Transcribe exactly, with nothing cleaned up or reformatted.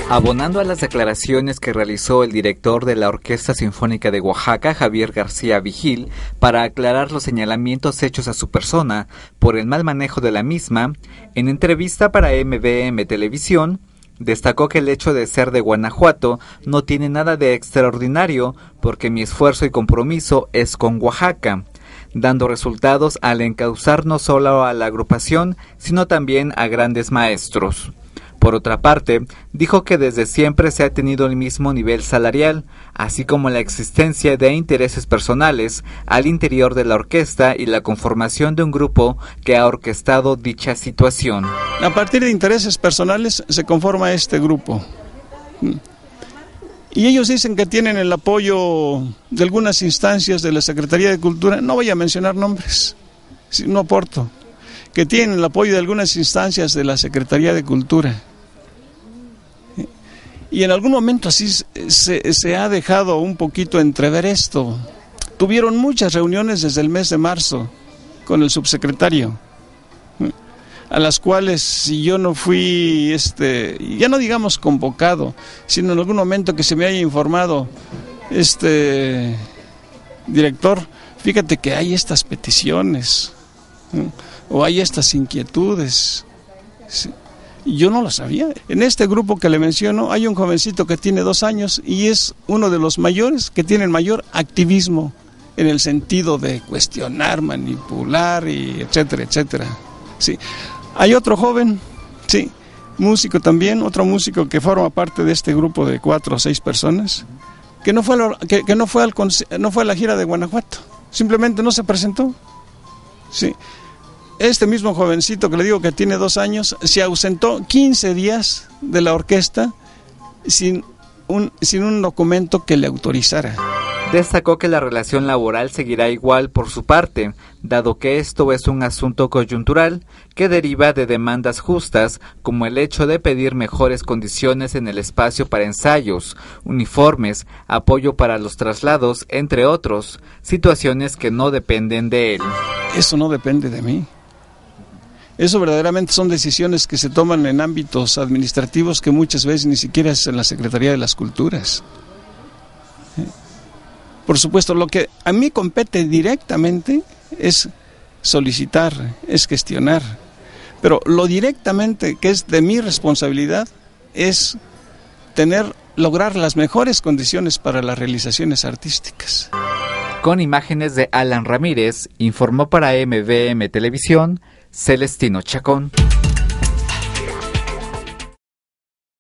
Abonando a las declaraciones que realizó el director de la Orquesta Sinfónica de Oaxaca, Javier García Vigil, para aclarar los señalamientos hechos a su persona por el mal manejo de la misma, en entrevista para M V M Televisión, destacó que el hecho de ser de Guanajuato no tiene nada de extraordinario porque mi esfuerzo y compromiso es con Oaxaca, dando resultados al encauzar no solo a la agrupación, sino también a grandes maestros. Por otra parte, dijo que desde siempre se ha tenido el mismo nivel salarial, así como la existencia de intereses personales al interior de la orquesta y la conformación de un grupo que ha orquestado dicha situación. A partir de intereses personales se conforma este grupo. Y ellos dicen que tienen el apoyo de algunas instancias de la Secretaría de Cultura, no voy a mencionar nombres, no aporto, que tienen el apoyo de algunas instancias de la Secretaría de Cultura. Y en algún momento así se, se ha dejado un poquito entrever esto. Tuvieron muchas reuniones desde el mes de marzo con el subsecretario, a las cuales si yo no fui, este, ya no digamos convocado, sino en algún momento que se me haya informado, este director, fíjate que hay estas peticiones, ¿no? O hay estas inquietudes. Sí. Yo no lo sabía. En este grupo que le menciono hay un jovencito que tiene dos años y es uno de los mayores que tienen mayor activismo en el sentido de cuestionar, manipular y etcétera, etcétera. Sí. Hay otro joven, sí, músico también, otro músico que forma parte de este grupo de cuatro o seis personas, que no fue a, que, que no fue al, no fue a la gira de Guanajuato, simplemente no se presentó. Sí. Este mismo jovencito que le digo que tiene dos años se ausentó quince días de la orquesta sin un, sin un documento que le autorizara. Destacó que la relación laboral seguirá igual por su parte, dado que esto es un asunto coyuntural que deriva de demandas justas, como el hecho de pedir mejores condiciones en el espacio para ensayos, uniformes, apoyo para los traslados, entre otros, situaciones que no dependen de él. Eso no depende de mí. Eso verdaderamente son decisiones que se toman en ámbitos administrativos que muchas veces ni siquiera es en la Secretaría de las Culturas. Por supuesto, lo que a mí compete directamente es solicitar, es gestionar, pero lo directamente que es de mi responsabilidad es tener, lograr las mejores condiciones para las realizaciones artísticas. Con imágenes de Alan Ramírez, informó para M V M Televisión, Celestino Chacón.